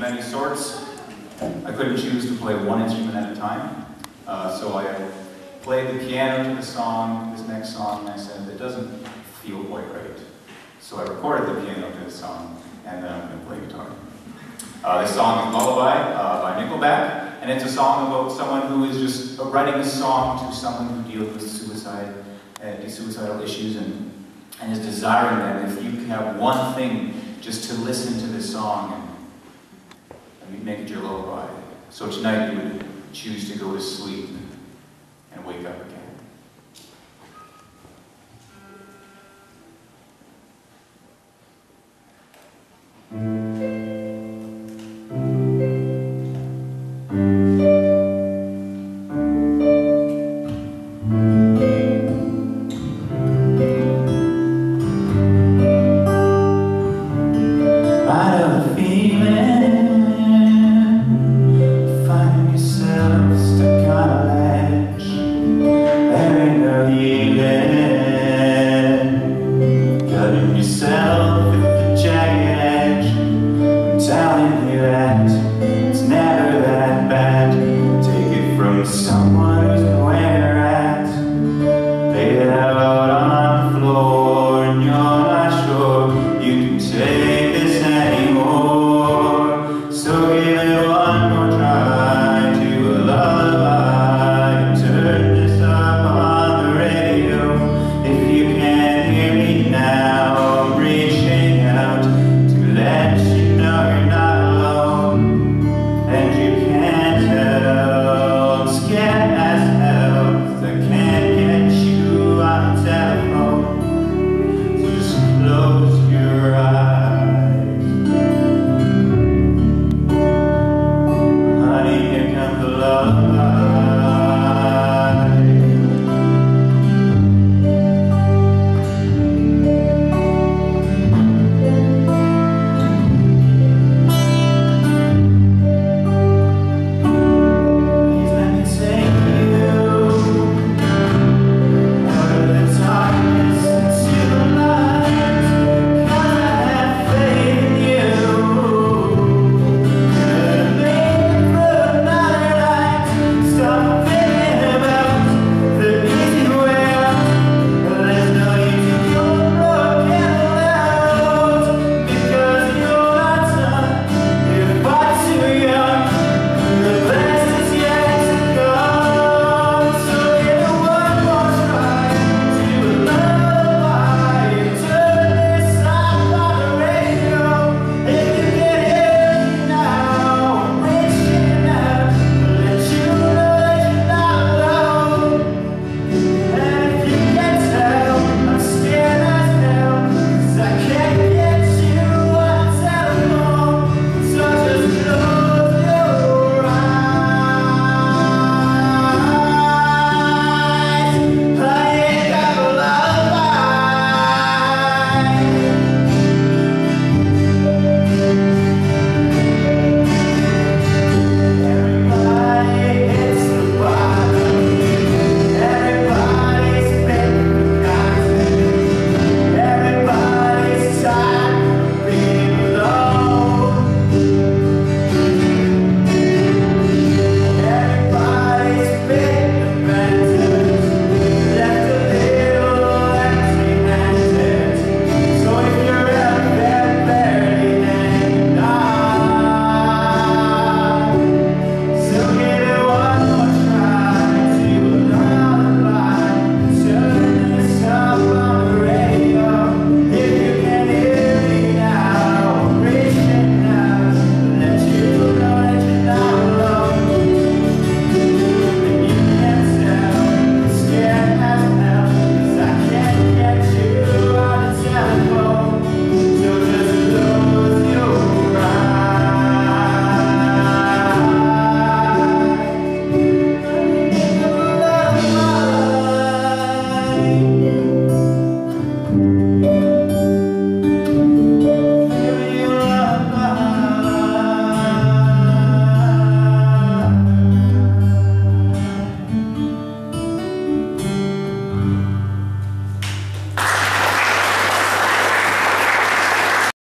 many sorts. I couldn't choose to play one instrument at a time, so I played the piano to the song, this next song, and I said, it doesn't feel quite right. So I recorded the piano to the song, and then I'm going to play guitar. This song is Lullaby by Nickelback, and it's a song about someone who is just writing a song to someone who deals with suicide, suicidal issues, and is desiring that if you can have one thing just to listen to this song and make it your lullaby. So tonight you would choose to go to sleep and wake up again.